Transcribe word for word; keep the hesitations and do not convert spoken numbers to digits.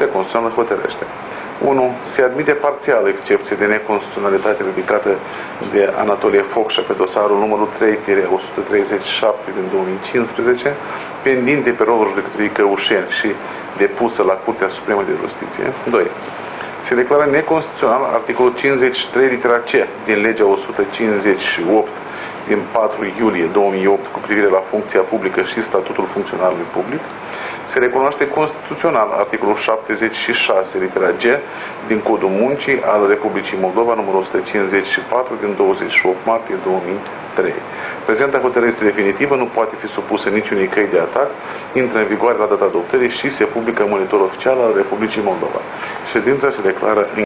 Curtea Constituțională hotărăște. unu. Se admite parțial excepție de neconstituționalitate ridicată de Anatolie Focșa pe dosarul numărul trei o sută treizeci și șapte din două mii cincisprezece, pendinte pe rolul judecătorii Căușeni și depusă la Curtea Supremă de Justiție. doi. Se declară neconstituțional articolul cincizeci și trei litera C din legea o sută cincizeci și opt din patru iulie două mii opt cu privire la funcția publică și statutul funcționarului public. Se recunoaște constituțional articolul șaptezeci și șase litera G din Codul Muncii al Republicii Moldova numărul o sută cincizeci și patru din douăzeci și opt martie două mii trei. Prezenta hotărâre este definitivă, nu poate fi supusă niciunui căi de atac, intră în vigoare la data adoptării și se publică în monitor oficial al Republicii Moldova. Ședința se declară